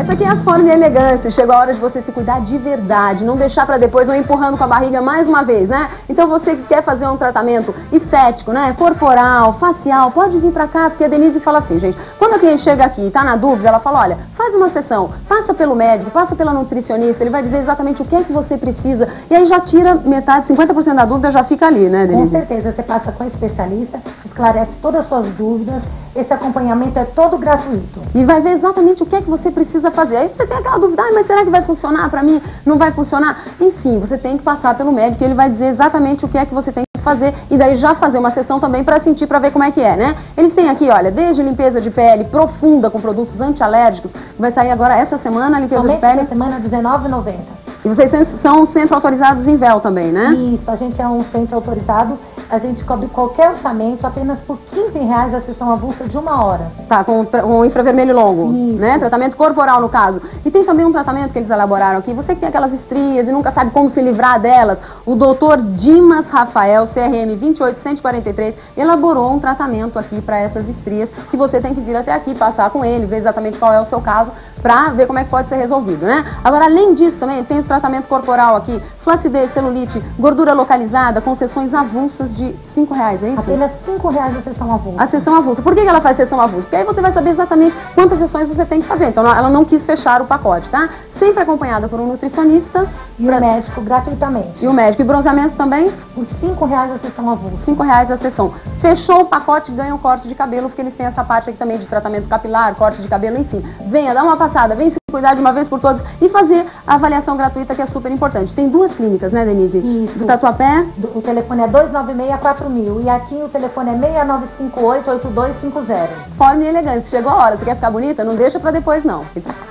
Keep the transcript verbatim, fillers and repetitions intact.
essa aqui é a Forma e Elegância. Chegou a hora de você se cuidar de verdade, não deixar pra depois, não empurrando com a barriga mais uma vez, né? Então você que quer fazer um tratamento estético, né? Corporal, facial, pode vir pra cá, porque a Denise fala assim, gente, quando a cliente chega aqui e tá na dúvida, ela fala, olha, faz uma sessão, passa pelo médico, passa pela nutricionista, ele vai dizer exatamente o que é que você precisa, e aí já tira metade, cinquenta por cento da dúvida já fica ali, né, Denise? Com certeza, você passa com a especialista, esclarece todas as suas dúvidas, esse acompanhamento é todo gratuito. E vai ver exatamente o que é que você precisa fazer. Aí você tem aquela dúvida, ah, mas será que vai funcionar para mim? Não vai funcionar? Enfim, você tem que passar pelo médico e ele vai dizer exatamente o que é que você tem que fazer e daí já fazer uma sessão também para sentir, para ver como é que é, né? Eles têm aqui, olha, desde limpeza de pele profunda com produtos antialérgicos, vai sair agora essa semana a limpeza Somente de pele. essa semana, dezenove reais e noventa centavos. E vocês são centro autorizados em véu também, né? Isso, a gente é um centro autorizado, a gente cobre qualquer orçamento apenas por quinze reais a sessão avulsa de uma hora. Tá, com o infravermelho longo, Isso. né? Tratamento corporal, no caso. E tem também um tratamento que eles elaboraram aqui. Você que tem aquelas estrias e nunca sabe como se livrar delas, o doutor Dimas Rafael, C R M vinte e oito cento e quarenta e três, elaborou um tratamento aqui para essas estrias que você tem que vir até aqui, passar com ele, ver exatamente qual é o seu caso, pra ver como é que pode ser resolvido, né? Agora, além disso também, tem os tratamento corporal aqui, flacidez, celulite, gordura localizada, com sessões avulsas de cinco reais, é isso? Apenas cinco reais a sessão avulsa. A sessão avulsa. Por que ela faz sessão avulsa? Porque aí você vai saber exatamente quantas sessões você tem que fazer. Então ela não quis fechar o pacote, tá? Sempre acompanhada por um nutricionista. E o médico gratuitamente. E o médico. E bronzeamento também? Por cinco reais a sessão avulsa. cinco reais a sessão. Fechou o pacote, ganha um corte de cabelo, porque eles têm essa parte aqui também de tratamento capilar, corte de cabelo, enfim. Venha, dá uma passada, vem se cuidar de uma vez por todas e fazer a avaliação gratuita, que é super importante. Tem duas clínicas, né, Denise? Isso. Do Tatuapé. O telefone é dois nove seis, quatro mil e aqui o telefone é seis nove cinco oito, oito dois cinco zero. Forma e Elegância. Chegou a hora. Você quer ficar bonita? Não deixa pra depois, não.